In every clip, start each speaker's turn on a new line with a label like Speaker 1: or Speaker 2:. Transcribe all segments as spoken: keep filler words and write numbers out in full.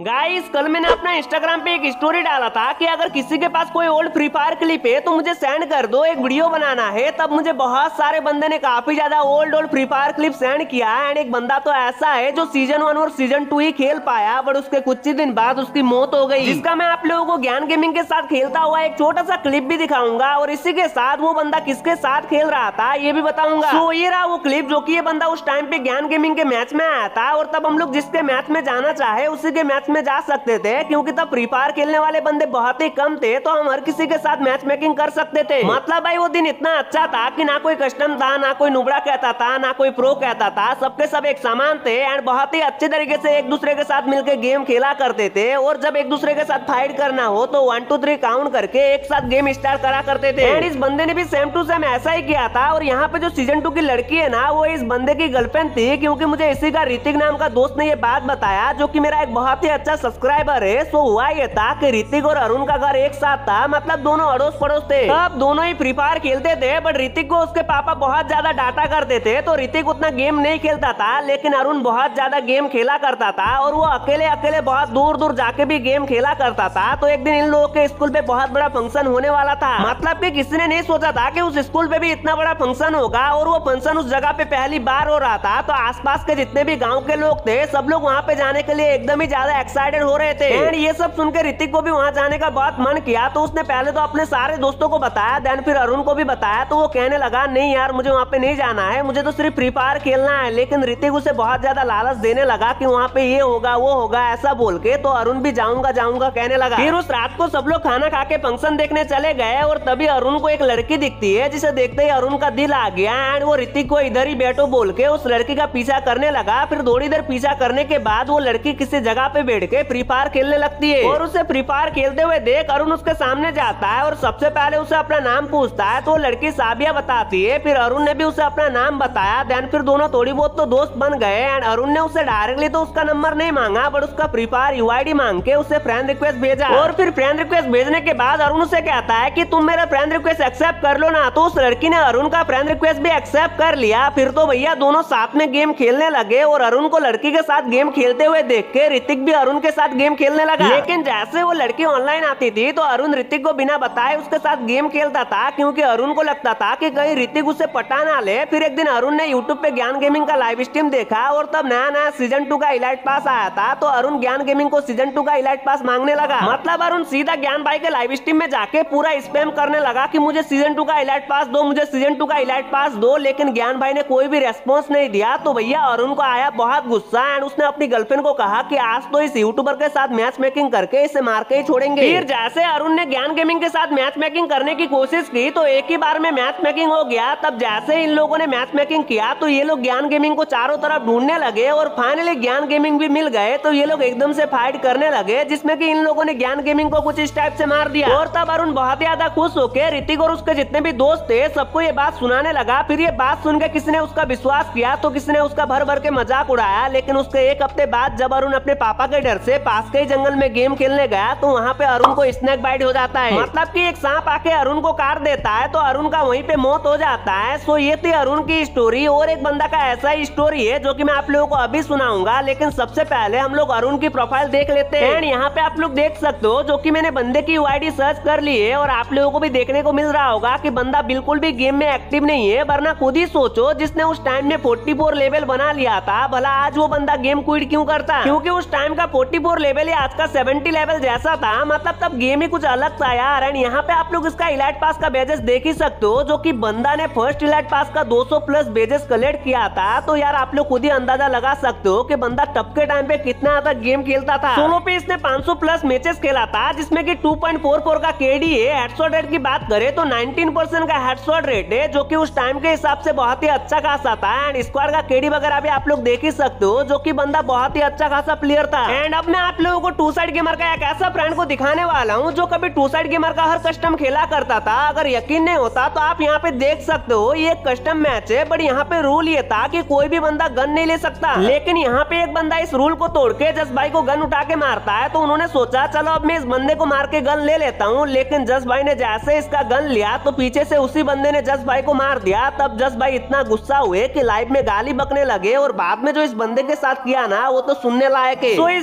Speaker 1: Guys कल मैंने अपना इंस्टाग्राम पे एक स्टोरी डाला था कि अगर किसी के पास कोई ओल्ड फ्री फायर क्लिप है तो मुझे सेंड कर दो, एक वीडियो बनाना है। तब मुझे बहुत सारे बंदे ने काफी ज्यादा old old free fire clip send किया। एंड एक बंदा तो ऐसा है जो सीजन वन और सीजन टू ही खेल पाया, बट उसके कुछ ही दिन बाद उसकी मौत हो गई, जिसका मैं आप लोगों को ज्ञान गेमिंग के साथ खेलता हुआ एक छोटा सा क्लिप भी दिखाऊंगा और इसी के साथ वो बंदा किसके साथ खेल रहा था ये भी बताऊंगा। तो ये रहा वो क्लिप जो कि ये बंदा उस टाइम पे ज्ञान गेमिंग के मैच में आया था और तब हम लोग जिसके मैच में जाना चाहे उसी के मैच में जा सकते थे, क्योंकि तब फ्री फायर खेलने वाले बंदे बहुत ही कम थे, तो हम हर किसी के साथ मैच मेकिंग कर सकते थे। मतलब भाई वो दिन इतना अच्छा था कि ना कोई कस्टम था, ना कोई नुबड़ा कहता था, ना कोई प्रो कहता था, सबके सब एक समान थे एंड बहुत ही अच्छे तरीके से एक दूसरे के साथ मिलकर गेम खेला करते थे। और जब एक दूसरे के साथ फाइट करना हो तो वन टू थ्री काउंट करके एक साथ गेम स्टार्ट करा करते थे। एंड इस बंदे ने भी सेम टू सेम ऐसा ही किया था। और यहाँ पे जो सीजन टू की लड़की है ना, वो इस बंदे की गर्लफ्रेंड थी, क्योंकि मुझे इसी का ऋतिक नाम का दोस्त ने ये बात बताया, जो कि मेरा एक बहुत ही अच्छा सब्सक्राइबर है। सो हुआ ये था कि ऋतिक और अरुण का घर एक साथ था, मतलब दोनों अड़ोस पड़ोस थे। अब दोनों ही फ्री फायर खेलते थे, बट ऋतिक को उसके पापा बहुत ज्यादा डांटा करते थे, तो ऋतिक उतना गेम नहीं खेलता था, लेकिन अरुण बहुत ज्यादा गेम खेला करता था और वो अकेले अकेले बहुत दूर दूर जाके भी गेम खेला करता था। तो एक दिन इन लोगों के स्कूल पे बहुत बड़ा फंक्शन होने वाला था, मतलब कि किसी ने नहीं सोचा था कि उस स्कूल पे भी इतना बड़ा फंक्शन होगा। और वो फंक्शन उस जगह पे पहली बार हो रहा था, तो आसपास के जितने भी गाँव के लोग थे सब लोग वहाँ पे जाने के लिए एकदम ही ज्यादा एक्साइटेड हो रहे थे। एंड ये सब सुन के ऋतिक को भी वहाँ जाने का बहुत मन किया, तो उसने पहले तो अपने सारे दोस्तों को बताया, देन फिर अरुण को भी बताया। तो वो कहने लगा नहीं यार मुझे वहाँ पे नहीं जाना है, मुझे तो सिर्फ फ्री फायर खेलना है। लेकिन ऋतिक उसे बहुत ज्यादा लालच देने लगा कि वहाँ पे ये होगा वो होगा ऐसा बोल के, तो अरुण भी जाऊंगा जाऊंगा कहने लगा। फिर उस रात को सब लोग खाना खा के फंक्शन देखने चले गए और तभी अरुण को एक लड़की दिखती है, जिसे देखते ही अरुण का दिल आ गया एंड वो ऋतिक को इधर ही बैठो बोल के उस लड़की का पीछा करने लगा। फिर थोड़ी देर पीछा करने के बाद वो लड़की किसी जगह पे बैठ के फ्री फायर खेलने लगती है और उसे फ्री फायर खेलते हुए देख अरुण उसके सामने जाता है और सबसे पहले उसे अपना नाम पूछता है। तो लड़की साबिया बताती है, फिर अरुण ने भी उसे अपना नाम बताया। देन फिर दोनों थोड़ी बहुत तो दोस्त बन गए एंड अरुण ने उसे डायरेक्टली तो उसका नंबर नहीं मांगा, बट उसका फ्री फायर यूआईडी मांग के उसे फ्रेंड रिक्वेस्ट भेजा। और फिर फ्रेंड रिक्वेस्ट भेजने के बाद अरुण उसे कहता है कि तुम मेरा फ्रेंड रिक्वेस्ट एक्सेप्ट कर लो ना। तो उस लड़की ने अरुण का फ्रेंड रिक्वेस्ट भी एक्सेप्ट कर लिया। फिर तो भैया दोनों साथ में गेम खेलने लगे और अरुण को लड़की के साथ गेम खेलते हुए देख के ऋतिक भी अरुण के साथ गेम खेलने लगा। लेकिन जैसे वो लड़की ऑनलाइन आती थी तो अरुण ऋतिक को बिना बताए उसके साथ गेम खेलता था, क्योंकि अरुण को लगता था कि कहीं ऋतिक उसे पटा ना ले। फिर एक दिन अरुण ने यूट्यूब पे ज्ञान गेमिंग का लाइव स्ट्रीम देखा और तब नया नया सीजन टू का इलाइट पास आया था, तो अरुण ज्ञान गेमिंग को सीजन टू का इलाइट पास मांगने लगा। मतलब अरुण सीधा ज्ञान भाई के लाइव स्ट्रीम में जाके पूरा स्पैम करने लगा कि मुझे सीजन टू का इलाइट पास दो, मुझे सीजन टू का इलाइट पास दो। लेकिन ज्ञान भाई ने कोई भी रेस्पॉन्स नहीं दिया, तो भैया अरुण को आया बहुत गुस्सा एंड उसने अपनी गर्लफ्रेंड को कहा कि आज तो इस यूट्यूबर के साथ मैच मेकिंग करके इसे मार के ही छोड़ेंगे। फिर जैसे अरुण ने ज्ञान गेमिंग के साथ मैच मेकिंग करने की कोशिश की तो एक ही बार में मैच मेकिंग हो गया। तब जैसे इन लोगों ने मैच मेकिंग किया तो ये लोग ज्ञान गेमिंग को चारों तरफ ढूंढने लगे और फाइनली ज्ञान गेमिंग भी मिल गए। तो ये लोग एकदम से फाइट करने लगे, जिसमें कि इन लोगों ने ज्ञान गेमिंग को कुछ इस टाइप से मार दिया। और तब अरुण बहुत ज्यादा खुश होकर ऋतिक और उसके जितने भी दोस्त थे सबको ये बात सुनाने लगा। फिर ये बात सुनकर किसी ने उसका विश्वास किया तो किसी ने उसका भर भर के मजाक उड़ाया। लेकिन उसके एक हफ्ते बाद जब अरुण अपने पापा के डर से पास के जंगल में गेम खेलने गया तो वहाँ पे अरुण को स्नेक बाइट हो जाता है, मतलब कि एक सांप आके अरुण को काट देता है, तो अरुण का वहीं पे मौत हो जाता है। सो ये थी अरुण की स्टोरी। और एक बंदा का ऐसा ही स्टोरी है जो कि मैं आप लोगों को अभी सुनाऊंगा, लेकिन सबसे पहले हम लोग अरुण की प्रोफाइल देख लेते हैं। एंड यहाँ पे आप लोग देख सकते हो जो कि मैंने बंदे की यूआईडी सर्च कर ली है और आप लोगों को भी देखने को मिल रहा होगा कि बंदा बिल्कुल भी गेम में एक्टिव नहीं है। वरना खुद ही सोचो, जिसने उस टाइम में चौवालीस लेवल बना लिया था, भला आज वो बंदा गेम क्विट क्यों करता? क्योंकि उस टाइम का चौवालीस लेवल ही आज का सत्तर लेवल जैसा था, मतलब तब गेम ही कुछ अलग था यार। एंड यहाँ पे आप लोग इसका इलाइट पास का बेजेस देख ही सकते हो, जो कि बंदा ने फर्स्ट इलाइट पास का दो सौ प्लस बेजेस कलेक्ट किया था। तो यार आप लोग खुद ही अंदाजा लगा सकते हो कि बंदा तब के टाइम पे कितना ज्यादा गेम खेलता था। सोलो पे इसने पाँच सौ प्लस मैचेस खेला था, जिसमें कि टू पॉइंट फोर फोर का केडी है। हेडशॉट रेट की बात करें तो नाइनटीन परसेंट का हेडशॉट रेट है, जो कि उस टाइम के हिसाब से बहुत ही अच्छा खासा था। एंड स्क्वाड का केडी वगैरह भी आप लोग देख ही सकते हो, जो कि बंदा बहुत ही अच्छा खासा प्लेयर था। एंड अब मैं आप लोगों को टू साइड गेमर का एक ऐसा फ्रेंड को दिखाने वाला हूँ जो कभी टू साइड गेमर का हर कस्टम खेला करता था। अगर यकीन नहीं होता तो आप यहाँ पे देख सकते हो, ये कस्टम मैच है, बट यहाँ पे रूल ये था कि कोई भी बंदा गन नहीं ले सकता। लेकिन यहाँ पे एक बंदा इस रूल को तोड़ के जस भाई को गन उठा के मारता है, तो उन्होंने सोचा चलो अब मैं इस बंदे को मार के गन ले लेता हूँ। लेकिन जस भाई ने जैसे इसका गन लिया तो पीछे से उसी बंदे ने जस भाई को मार दिया। तब जस भाई इतना गुस्सा हुए कि लाइव में गाली बकने लगे और बाद में जो इस बंदे के साथ किया ना वो तो सुनने लायक है। तो इस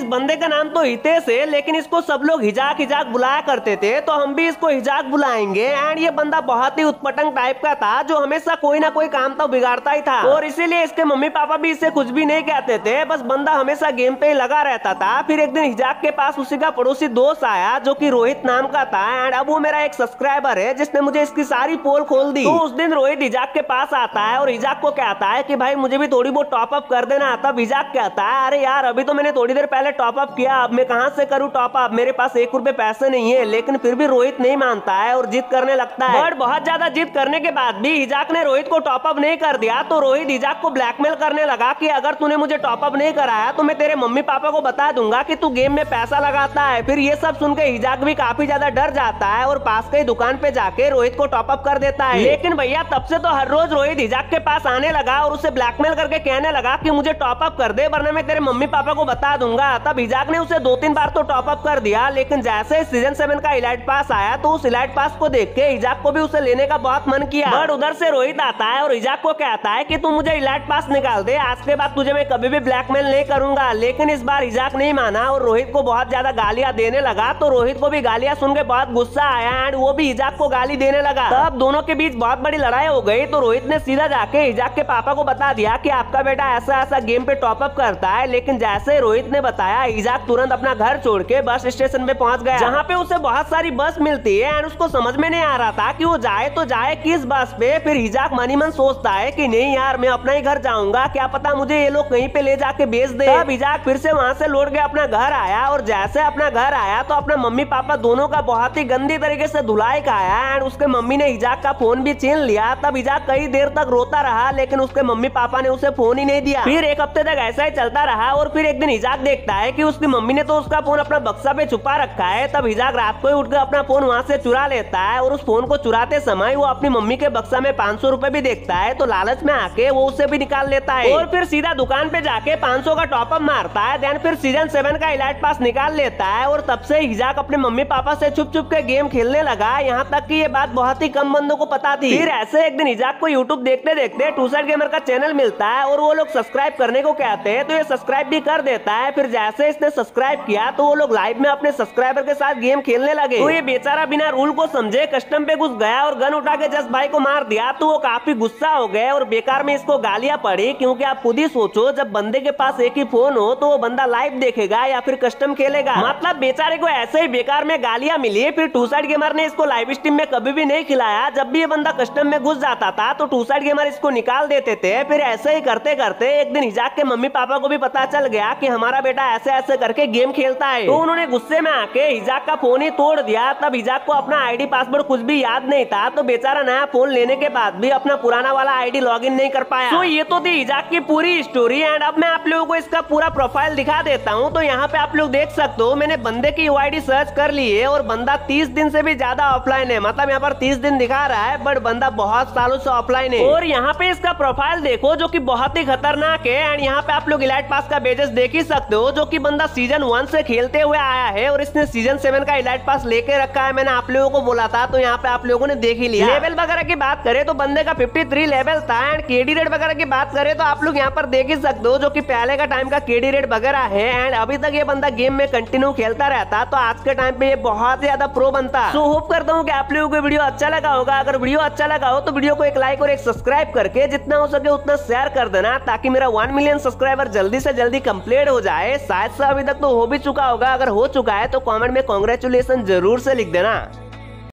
Speaker 1: बंदे का नाम तो हितेश है, लेकिन इसको सब लोग हिजाक हिजाक बुलाया करते थे, तो हम भी इसको हिजाक बुलाएंगे। एंड ये बंदा बहुत ही उत्पटंग टाइप का था, जो हमेशा कोई ना कोई काम तो बिगाड़ता ही था, और इसीलिए इसके मम्मी पापा भी इससे कुछ भी नहीं कहते थे। बस बंदा हमेशा गेम पे ही लगा रहता था। फिर एक दिन हिजाक के पास उसी का पड़ोसी दोस्त आया, जो कि रोहित नाम का था। एंड अब वो मेरा एक सब्सक्राइबर है, जिसने मुझे इसकी सारी पोल खोल दी। तो उस दिन रोहित हिजाक के पास आता है और हिजाक को कहता है कि भाई मुझे भी थोड़ी बहुत टॉप अप कर देना। तब हिजाक कहता है, अरे यार अभी तो मैंने थोड़ी देर पहले टॉप अप किया, अब मैं कहां से करूं टॉप अप, मेरे पास एक रुपए पैसे नहीं है। लेकिन फिर भी रोहित नहीं मानता है और जिद करने लगता है। बट बहुत ज्यादा जिद करने के बाद भी हिजाक ने रोहित को टॉप अप नहीं कर दिया। तो रोहित हिजाक को ब्लैकमेल करने लगा कि अगर तूने मुझे टॉप अप नहीं कराया तो मैं तेरे मम्मी पापा को बता दूंगा कि तू गेम में पैसा लगाता है। फिर ये सब सुन के हिजाक भी काफी ज्यादा डर जाता है और पास के दुकान पे जाके रोहित को टॉप अप कर देता है। लेकिन भैया तब से तो हर रोज रोहित हिजाक के पास आने लगा और उसे ब्लैकमेल करके कहने लगा कि मुझे टॉप अप कर दे, वरना मैं तेरे मम्मी पापा को बता दूंगा। तब हिजाक ने उसे दो तीन बार तो टॉप अप कर दिया, लेकिन जैसे सीजन सेवन का इलाइट पास आया तो उस इलाइट पास को देख के हिजाक को भी उसे लेने का बहुत मन किया। बट उधर से रोहित आता है और हिजाक को कहता है कि तू मुझे इलाइट पास निकाल दे, आज के बाद तुझे मैं कभी भी ब्लैकमेल नहीं करूंगा। लेकिन इस बार हिजाक नहीं माना और रोहित को बहुत ज्यादा गालियां देने लगा। तो रोहित को भी गालियां सुन के बहुत गुस्सा आया एंड वो भी हिजाक को गाली देने लगा। तब दोनों के बीच बहुत बड़ी लड़ाई हो गई। तो रोहित ने सीधा जाके हिजाक के पापा को बता दिया कि आपका बेटा ऐसा ऐसा गेम पे टॉप अप करता है। लेकिन जैसे रोहित ने बताया, हिजाक तुरंत अपना घर छोड़ के बस स्टेशन पे पहुंच गया, जहाँ पे उसे बहुत सारी बस मिलती है एंड उसको समझ में नहीं आ रहा था कि वो जाए तो जाए किस बस पे। फिर हिजाक मनी मन सोचता है कि नहीं यार मैं अपना ही घर जाऊंगा, क्या पता मुझे ये लोग कहीं पे ले जाके बेच दे। तब हिजाक फिर से वहाँ से लौट के अपना घर आया और जैसे अपना घर आया तो अपना मम्मी पापा दोनों का बहुत ही गंदी तरीके से धुलाई खाया एंड उसके मम्मी ने हिजाक का फोन भी छीन लिया। तब हिजाक कई देर तक रोता रहा, लेकिन उसके मम्मी पापा ने उसे फोन ही नहीं दिया। फिर एक हफ्ते तक ऐसा ही चलता रहा और फिर एक दिन हिजाक देखता है कि उसकी मम्मी ने तो उसका फोन अपना बक्सा पे छुपा रखा है। तब हिजाक रात को ही उठकर अपना फोन वहाँ से चुरा लेता है और उस फोन को चुराते समय वो अपनी मम्मी के बक्सा में पाँच सौ रूपए भी देखता है। तो लालच में आके वो उसे भी निकाल लेता है और फिर सीधा दुकान पे जाके पाँच सौ का टॉप अप मारता है। देन फिर सीजन सेवन का इलाइट पास निकाल लेता है और तब से हिजाक अपने मम्मी पापा से छुप छुप के गेम खेलने लगा। यहाँ तक कि ये बात बहुत ही कम बंदों को पता थी। फिर ऐसे एक दिन हिजाक को यूट्यूब देखते देखते टू साइड गेमर का चैनल मिलता है और वो लोग सब्सक्राइब करने को कहते हैं, तो ये सब्सक्राइब भी कर देता है। फिर जैसे इसने सब्सक्राइब किया तो वो लोग लाइव में अपने सब्सक्राइबर के साथ गेम खेलने लगे। तो ये बेचारा बिना रूल को समझे कस्टम पे घुस गया और गन उठा के जस भाई को मार दिया। तो वो काफी गुस्सा हो गए और बेकार में इसको गालियां पड़ी, क्योंकि आप खुद ही सोचो जब बंदे के पास एक ही फोन हो तो वो बंदा लाइव देखेगा या फिर कस्टम खेलेगा। मतलब बेचारे को ऐसे ही बेकार में गालियां मिली। फिर टू साइड गेमर ने इसको लाइव स्ट्रीम में कभी भी नहीं खिलाया। जब भी ये बंदा कस्टम में घुस जाता था तो टू साइड गेमर इसको निकाल देते थे। फिर ऐसे ही करते करते एक दिन हिजाक के मम्मी पापा को भी पता चल गया कि हमारा बेटा ऐसे ऐसे करके गेम खेलता है। तो उन्होंने गुस्से में आके हिजाक का फोन ही तोड़ दिया। तब हिजाक को अपना आईडी पासवर्ड कुछ भी याद नहीं था, तो बेचारा नया फोन लेने के बाद भी अपना पुराना वाला आईडी लॉगिन नहीं कर पाया। तो ये तो थी हिजाक की पूरी स्टोरी एंड अब मैं आप लोगों को इसका पूरा प्रोफाइल दिखा देता हूँ। तो यहाँ पे आप लोग देख सकते हो मैंने बंदे की यूआईडी सर्च कर ली है और बंदा तीस दिन से भी ज्यादा ऑफलाइन है। मतलब यहाँ पर तीस दिन दिखा रहा है बट बंदा बहुत सालों से ऑफलाइन है। और यहाँ पे इसका प्रोफाइल देखो जो कि बहुत ही खतरनाक है। एंड यहाँ पे आप लोग इलाइट पास का बेजेस देख ही सकते हो, जो कि बंदा सीजन वन से खेलते हुए आया है और इसने सीजन सेवन का इलाइट पास लेके रखा है। मैंने आप लोगों को बोला था, तो यहाँ पे आप लोगों ने देख ही लिया। लेवल वगैरह की बात करें तो बंदे का तिरेपन लेवल था एंड केडी रेट वगैरह की बात करें तो आप लोग यहाँ पर देख ही सकते हो, जो कि पहले का टाइम का केडी रेट वगैरह है। एंड अभी तक ये बंदा गेम में कंटिन्यू खेलता रहता, तो आज के टाइम पे ये बहुत ज्यादा प्रो बनता। सो होप करता हूँ कि आप लोगों को वीडियो अच्छा लगा होगा। अगर वीडियो अच्छा लगा हो तो वीडियो को एक लाइक और एक सब्सक्राइब करके जितना हो सके उतना शेयर कर देना, ताकि मेरा वन मिलियन सब्सक्राइबर जल्दी से जल्दी कंप्लीट हो जाए। शायद से अभी तक तो हो भी चुका होगा, अगर हो चुका है तो कमेंट में कांग्रेचुलेशन जरूर से लिख देना।